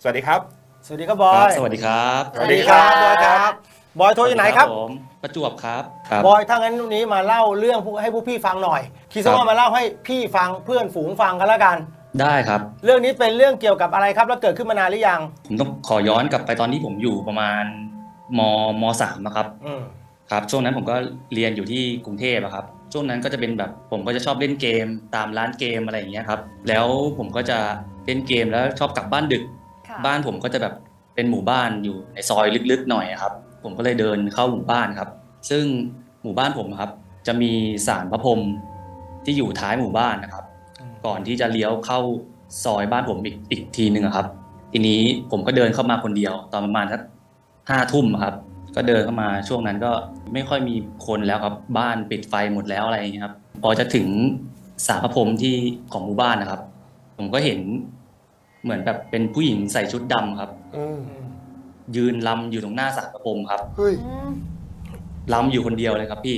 วัสดีครับสวัสดีครับบอยสวัสดีครับสวัสดีครับบอยครับบอยโทรจากไหนครับผมประจวบครับบอยถ้างั้นวันนี้มาเล่าเรื่องให้ผู้พี่ฟังหน่อยคิดว่ามาเล่าให้พี่ฟังเพื่อนฝูงฟังกันแล้วกันได้ครับเรื่องนี้เป็นเรื่องเกี่ยวกับอะไรครับแล้วเกิดขึ้นมานานหรือยังผมต้องขอย้อนกลับไปตอนที่ผมอยู่ประมาณม.3 นะครับครับช่วงนั้นผมก็เรียนอยู่ที่กรุงเทพครับช่วงนั้นก็จะเป็นแบบผมก็จะชอบเล่นเกมตามร้านเกมอะไรอย่างเงี้ยครับแล้วผมก็จะเล่นเกมแล้วชอบกลับบ้านดึกบ้านผมก็จะแบบเป็นหมู่บ้านอยู่ในซอยลึกๆหน่อยครับผมก็เลยเดินเข้าหมู่บ้านครับซึ่งหมู่บ้านผมครับจะมีศาลพระพรหมที่อยู่ท้ายหมู่บ้านนะครับก่อนที่จะเลี้ยวเข้าซอยบ้านผมอีกทีนึงครับทีนี้ผมก็เดินเข้ามาคนเดียวตอนประมาณสัก5 ทุ่มครับก็เดินเข้ามาช่วงนั้นก็ไม่ค่อยมีคนแล้วครับบ้านปิดไฟหมดแล้วอะไรอย่างเงี้ยครับพอจะถึงศาลพระพรหมที่ของหมู่บ้านนะครับผมก็เห็นเหมือนแบบเป็นผู้หญิงใส่ชุดดำครับยืนรำอยู่ตรงหน้าศาลพระพรหมครับรำอยู่คนเดียวเลยครับพี่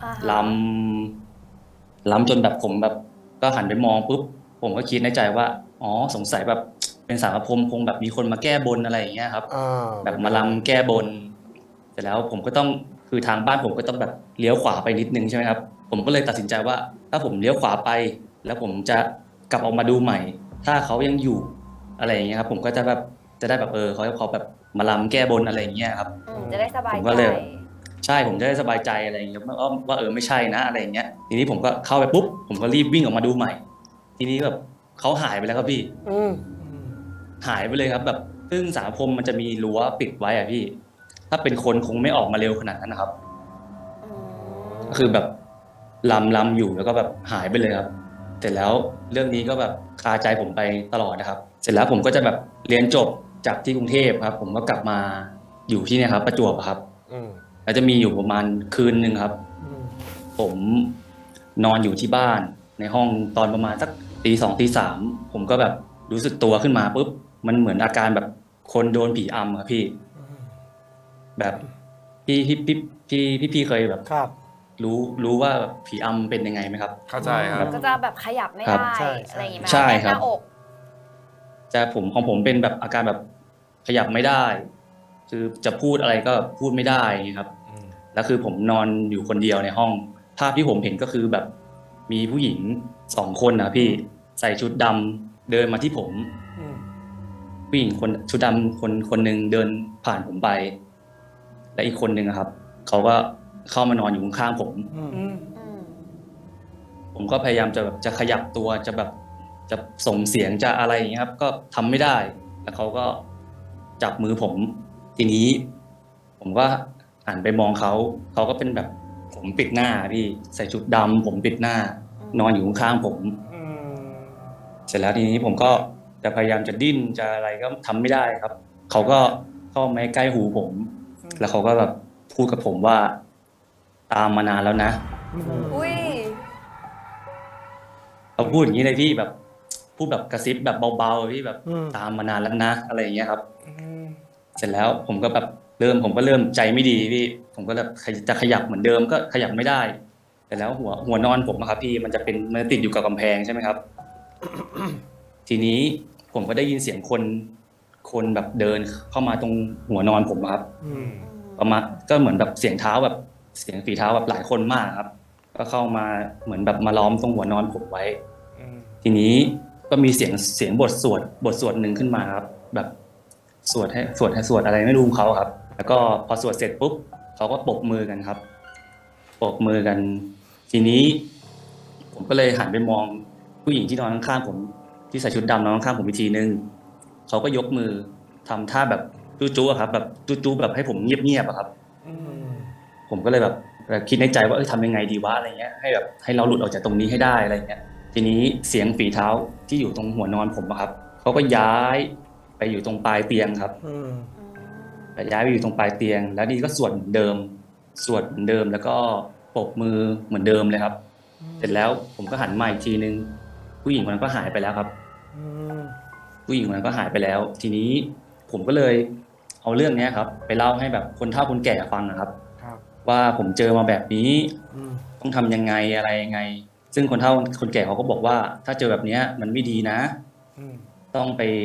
รำจนแบบผมแบบก็หันไปมองปุ๊บผมก็คิดในใจว่าอ๋อสงสัยแบบเป็นศาลพระพรหมคงแบบมีคนมาแก้บนอะไรอย่างเงี้ยครับแบบมารำแก้บนเสร็จแล้วผมก็ต้องคือทางบ้านผมก็ต้องแบบเลี้ยวขวาไปนิดนึงใช่ไหมครับผมก็เลยตัดสินใจว่าถ้าผมเลี้ยวขวาไปแล้วผมจะกลับออกมาดูใหม่ถ้าเขายังอยู่อะไรอย่างเงี้ยครับผมก็จะแบบจะได้แบบเขาแบบมารำแก้บนอะไรอย่างเงี้ยครับจะได้สบายใจใช่ผมจะได้สบายใจอะไรอย่างเงี้ยว่าไม่ใช่นะอะไรอย่างเงี้ยทีนี้ผมก็เข้าไปปุ๊บผมก็รีบวิ่งออกมาดูใหม่ทีนี้แบบเขาหายไปแล้วครับพี่หายไปเลยครับแบบซึ่งศาลพระพรหมมันจะมีรั้วปิดไว้อะพี่ถ้าเป็นคนคงไม่ออกมาเร็วขนาดนั้นนะครับก็คือแบบลำอยู่แล้วก็แบบหายไปเลยครับเสร็จแล้วเรื่องนี้ก็แบบคาใจผมไปตลอดนะครับเสร็จแล้วผมก็จะแบบเรียนจบจากที่กรุงเทพครับผมก็กลับมาอยู่ที่เนี่ยครับประจวบครับแล้วจะมีอยู่ประมาณคืนนึงครับผมนอนอยู่ที่บ้านในห้องตอนประมาณสักตี 2 ตี 3ผมก็แบบรู้สึกตัวขึ้นมาปุ๊บมันเหมือนอาการแบบคนโดนผีอำครับพี่แบบพี่เคยแบบรู้ว่าผีอำเป็นยังไงไหมครับเข้าใจครับก็จะแบบขยับไม่ได้อะไรอย่างเงี้ยใช่ครับหน้าอกจะของผมเป็นแบบอาการแบบขยับไม่ได้คือจะพูดอะไรก็พูดไม่ได้ครับแล้วคือผมนอนอยู่คนเดียวในห้องภาพที่ผมเห็นก็คือแบบมีผู้หญิง2 คนนะพี่ใส่ชุดดำเดินมาที่ผมผู้หญิงคนชุดดำคนหนึ่งเดินผ่านผมไปและอีกคนหนึ่งครับเขาก็เข้ามานอนอยู่ข้างๆผมก็พยายามจะแบบจะขยับตัวจะแบบจะส่งเสียงจะอะไรอย่างเงี้ยครับก็ทำไม่ได้แล้วเขาก็จับมือผมทีนี้ผมก็หันไปมองเขาก็เป็นแบบผมปิดหน้าพี่ใส่ชุดดำผมปิดหน้านอนอยู่ข้างๆผมเสร็จแล้วทีนี้ผมก็จะพยายามจะดิ้นจะอะไรก็ทำไม่ได้ครับเขาก็เข้ามาใกล้หูผมแล้วเขาก็แบบพูดกับผมว่าตามมานานแล้วนะเขาพูดอย่างนี้เลยพี่แบบพูดแบบกระซิบแบบเบาๆพี่แบบตามมานานแล้วนะอะไรอย่างเงี้ยครับเสร็จแล้วผมก็แบบผมก็เริ่มใจไม่ดีพี่ผมก็แบบจะขยับเหมือนเดิมก็ขยับไม่ได้แต่แล้วหัวนอนผมครับพี่มันติดอยู่กับกำแพงใช่ไหมครับ ทีนี้ผมก็ได้ยินเสียงคนแบบเดินเข้ามาตรงหัวนอนผมครับประมาณก็เหมือนแบบเสียงเท้าแบบเสียงฝีเท้าแบบหลายคนมากครับก็เข้ามาเหมือนแบบมาล้อมตรงหัวนอนผมไว้ทีนี้ก็มีเสียงบทสวดหนึ่งขึ้นมาครับแบบสวดอะไรไม่รู้เขาครับแล้วก็พอสวดเสร็จปุ๊บเขาก็ปรบมือกันครับปรบมือกันทีนี้ผมก็เลยหันไปมองผู้หญิงที่นอนข้างๆผมที่ใส่ชุดดำนอนข้างๆผมอีกทีนึงเขาก็ยกมือทำท่าแบบจู้ๆครับแบบจู้ๆแบบให้ผมเงียบๆครับผมก็เลยแบบคิดในใจว่าทำยังไงดีวะอะไรเงี้ยให้แบบให้เราหลุดออกจากตรงนี้ให้ได้อะไรเงี้ยทีนี้เสียงฝีเท้าที่อยู่ตรงหัวนอนผมครับเขาก็ย้ายไปอยู่ตรงปลายเตียงครับย้ายไปอยู่ตรงปลายเตียงแล้วนี่ก็สวดเหมือนเดิมแล้วก็ปรบมือเหมือนเดิมเลยครับเสร็จแล้วผมก็หันมาอีกทีนึงผู้หญิงคนนั้นก็หายไปแล้วครับผู้หญิงคนนั้นก็หายไปแล้วทีนี้ผมก็เลยเอาเรื่องนี้ครับไปเล่าให้แบบคนเฒ่าคนแก่ฟังนะครับว่าผมเจอมาแบบนี้ต้องทำยังไงอะไรยังไงซึ่งคนเฒ่าคนแก่เขาก็บอกว่าถ้าเจอแบบนี้มันไม่ดีนะต้องไป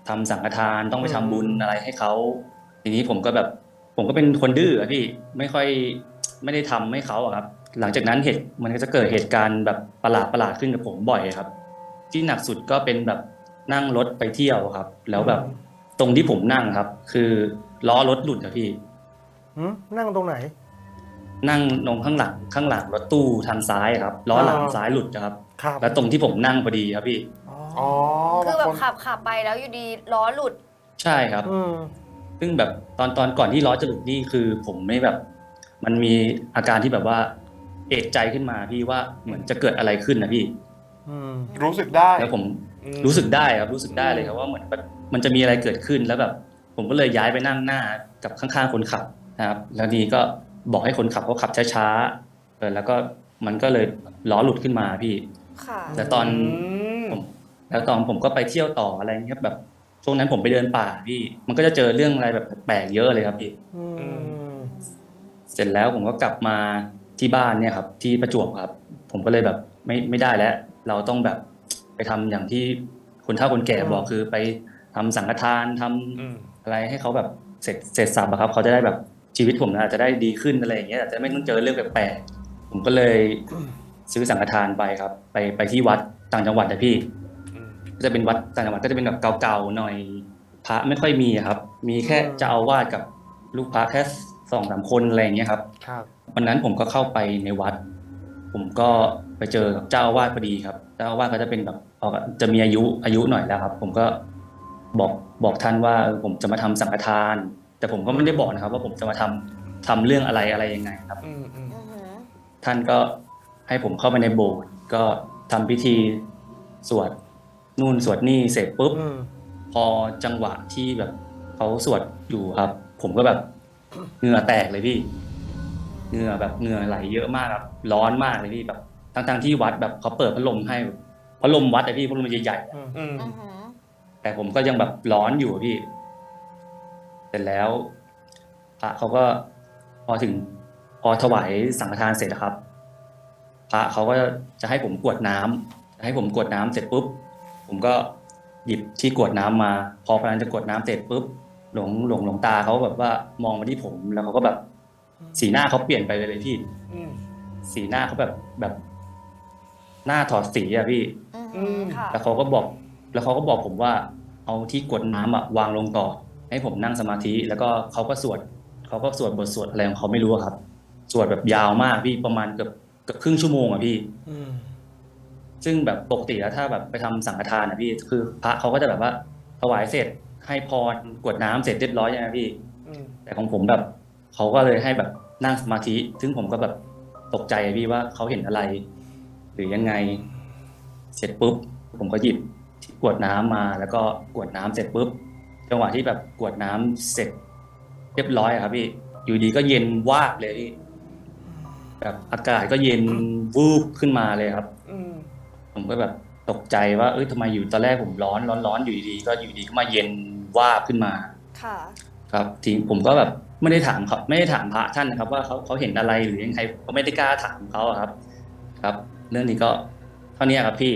ทำสังฆทานต้องไปทำบุญอะไรให้เขาทีนี้ผมก็เป็นคนดื้อพี่ไม่ได้ทำให้เขาครับหลังจากนั้นมันก็จะเกิดเหตุการณ์แบบประหลาดขึ้นกับผมบ่อยครับที่หนักสุดก็เป็นแบบนั่งรถไปเที่ยวครับแล้วแบบตรงที่ผมนั่งครับคือล้อรถหลุดครับพี่นั่งตรงไหนนั่งตรงข้างหลังรถตู้ทางซ้ายครับล้อหลังซ้ายหลุดนะครับแล้วตรงที่ผมนั่งพอดีครับพี่คือแบบขับไปแล้วอยู่ดีล้อหลุดใช่ครับซึ่งแบบตอนก่อนที่ล้อจะหลุดนี่คือผมไม่แบบมันมีอาการที่แบบว่าเอกใจขึ้นมาพี่ว่าเหมือนจะเกิดอะไรขึ้นนะพี่รู้สึกได้แล้วผมรู้สึกได้ครับรู้สึกได้เลยครับว่าเหมือนแบบมันจะมีอะไรเกิดขึ้นแล้วแบบผมก็เลยย้ายไปนั่งหน้ากับข้างๆคนขับนะครับแล้วนี่ก็บอกให้คนขับเขาขับช้าๆแล้วก็มันก็เลยล้อหลุดขึ้นมาพี่แต่ตอนผมก็ไปเที่ยวต่ออะไรเงี้ยแบบช่วงนั้นผมไปเดินป่าพี่มันก็จะเจอเรื่องอะไรแบบแปลกเยอะเลยครับพี่เสร็จแล้วผมก็กลับมาที่บ้านเนี่ยครับที่ประจวบครับผมก็เลยแบบไม่ได้แล้วเราต้องแบบไปทำอย่างที่คนเฒ่าคนแก่บอกคือไปทำสังฆทานทำอะไรให้เขาแบบเสร็จสับครับเขาจะได้แบบชีวิตผมอาจจะได้ดีขึ้นอะไรอย่างเงี้ยอาจจะไม่ต้องเจอเรื่องแปลกๆผมก็เลยซื้อสังฆทานไปครับไปที่วัดต่างจังหวัดนะพี่ก็จะเป็นวัดต่างจังหวัดก็จะเป็นแบบเก่าๆหน่อยพระไม่ค่อยมีครับมีแค่เจ้าอาวาสกับลูกพระแค่2-3 คนอะไรอย่างเงี้ยครับวันนั้นผมก็เข้าไปในวัดผมก็ไปเจอกับเจ้าอาวาสพอดีครับเจ้าอาวาสเขาจะเป็นแบบจะมีอายุหน่อยแล้วครับผมก็บอกท่านว่าผมจะมาทำสังฆทานแต่ผมก็ไม่ได้บอกนะครับว่าผมจะมาทำเรื่องอะไรยังไงครับท่านก็ให้ผมเข้าไปในโบสถ์ก็ทำพิธีสวดนู่นสวดนี่เสร็จปุ๊บพอจังหวะที่แบบเขาสวดอยู่ครับผมก็แบบเหงื่อแตกเลยพี่เหงื่อไหลเยอะมากครับร้อนมากเลยพี่แบบทั้งที่วัดแบบเขาเปิดพัดลมให้พัดลมวัดแต่พี่พัดลมใหญ่ๆแต่ผมก็ยังแบบร้อนอยู่พี่เสร็จแล้วพระเขาก็พอถวายสังฆทานเสร็จครับพระเขาก็จะให้ผมกรวดน้ำเสร็จปุ๊บผมก็หยิบที่กรวดน้ำมาพอกำลังจะกรวดน้ำเสร็จปุ๊บหลวงตาเขาแบบว่ามองมาที่ผมแล้วเขาก็แบบสีหน้าเขาเปลี่ยนไปเลยพี่สีหน้าเขาแบบหน้าถอดสีอะพี่แล้วเขาก็บอกผมว่าเอาที่กรวดน้ำวางลงก่อนให้ผมนั่งสมาธิแล้วก็เขาก็สวดบทสวดอะไรของเขาไม่รู้ครับสวดแบบยาวมากพี่ประมาณเกือบครึ่งชั่วโมงอะพี่ซึ่งแบบปกติแล้วถ้าแบบไปทำสังฆทานนะพี่คือพระเขาก็จะแบบว่าถวายเสร็จให้พรกรวดน้ำเสร็จเรียบร้อยใช่ไหมพี่แต่ของผมแบบเขาก็เลยให้แบบนั่งสมาธิซึ่งผมก็แบบตกใจพี่ว่าเขาเห็นอะไรหรือยังไงเสร็จปุ๊บผมก็หยิบกรวดน้ำมาแล้วก็กรวดน้ำเสร็จปุ๊บจังหวะที่แบบกรวดน้ำเสร็จเรียบร้อยครับพี่อยู่ดีก็เย็นวาบเลยพี่แบบอากาศก็เย็นวูบขึ้นมาเลยครับผมก็แบบตกใจว่าทำไมอยู่ตอนแรกผมร้อนอยู่ดีก็มาเย็นวาบขึ้นมาค่ะครับทีผมก็แบบไม่ได้ถามพระท่านนะครับว่าเขาเห็นอะไรหรือยังไงก็ไม่ได้กล้าถามเขาครับเรื่องนี้ก็เท่านี้ครับพี่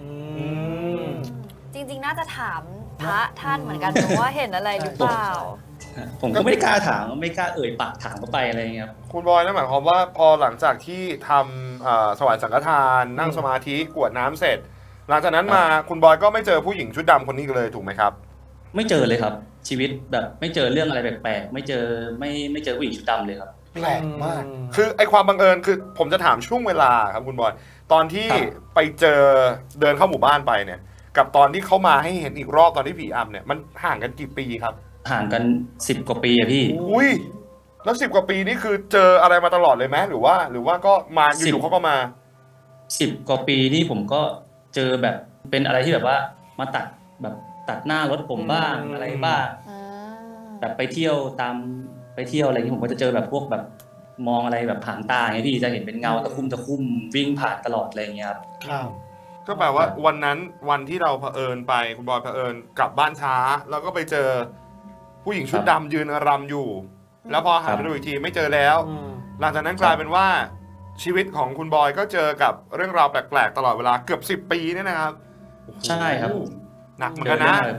จริงๆน่าจะถามพระท่านเหมือนกันว่าเห็นอะไรหรือเปล่าผมก็ไม่ได้กล้าถามไม่กล้าเอ่ยปากถามเขาไปอะไรเงี้ยครับคุณบอยนั่นหมายความว่าพอหลังจากที่ทำถวายสังฆทานนั่งสมาธิกรวดน้ำเสร็จหลังจากนั้นมาคุณบอยก็ไม่เจอผู้หญิงชุดดำคนนี้เลยถูกไหมครับไม่เจอเลยครับชีวิตแบบไม่เจอเรื่องอะไรแปลกๆไม่เจอผู้หญิงชุดดำเลยครับแปลกมากคือไอความบังเอิญคือผมจะถามช่วงเวลาครับคุณบอยตอนที่ไปเจอเดินเข้าหมู่บ้านไปเนี่ยกับตอนที่เขามาให้เห็นอีกรอบตอนที่ผีอำเนี่ยมันห่างกันกี่ปีครับห่างกัน10 กว่าปีอะพี่อุ้ยแล้ว10 กว่าปีนี่คือเจออะไรมาตลอดเลยไหมหรือว่าก็มาอยู่ๆเขาก็มา 10 กว่าปีนี่ผมก็เจอแบบเป็นอะไรที่แบบว่ามาตัดหน้ารถผมบ้างอะไรบ้างแบบไปเที่ยวอะไรที่ผมก็จะเจอแบบพวกแบบมองอะไรแบบผ่านตาไงพี่จะเห็นเป็นเงาตะคุ่มวิ่งผ่านตลอดอะไรอย่างเงี้ยครับก็แปลว่าวันที่เราเผอิญไปคุณบอยเผอิญกลับบ้านช้าแล้วก็ไปเจอผู้หญิงชุดดำยืนรำอยู่แล้วพอหันไปดูอีกทีไม่เจอแล้วหลังจากนั้นกลายเป็นว่าชีวิตของคุณบอยก็เจอกับเรื่องราวแปลกๆตลอดเวลาเกือบ10 ปีเนี่ยนะครับใช่ครับหนักเหมือนกันนะ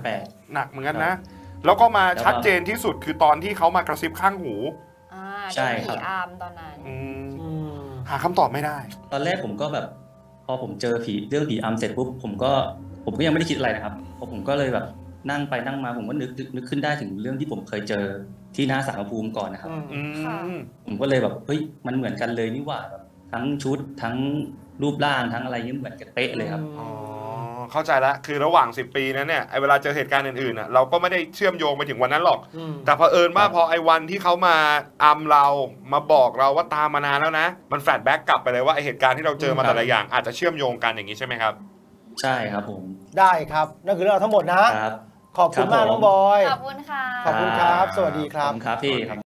หนักเหมือนกันนะ แล้วก็มาชัดเจนที่สุดคือตอนที่เขามากระซิบข้างหูใช่โดนครับผีอำตอนนั้นหาคำตอบไม่ได้ตอนแรกผมก็แบบพอผมเจอเรื่องผีอำเสร็จปุ๊บผมก็ยังไม่ได้คิดอะไรนะครับพอผมก็เลยแบบนั่งไปนั่งมาผมก็นึกขึ้นได้ถึงเรื่องที่ผมเคยเจอที่หน้าศาลพระภูมิก่อนนะครับค่ะผมก็เลยแบบเฮ้ยมันเหมือนกันเลยนี่หว่าแบบทั้งชุดทั้งรูปร่างทั้งอะไรนี่เหมือนกันเป๊ะเลยครับอ๋อเข้าใจแล้วคือระหว่าง10 ปีนั้นเนี่ยไอ้เวลาเจอเหตุการณ์อื่นๆน่ะเราก็ไม่ได้เชื่อมโยงไปถึงวันนั้นหรอก แต่เผอิญว่าพอไอ้วันที่เขามาอำเรามาบอกเราว่าตามมานานแล้วนะมันแฟลชแบ็กกลับไปเลยว่าไอ้เหตุการณ์ที่เราเจอมาแต่ละอย่างอาจจะเชื่อมโยงกันอย่างนี้ใช่ไหมครับใช่ครับผมได้ครับนั่นคือเรื่องราวทั้งหมดนะครับขอบคุณมากน้องบอยขอบคุณค่ะขอบคุณครับ สวัสดีคขรัอบบ คุณครับพี่ครับ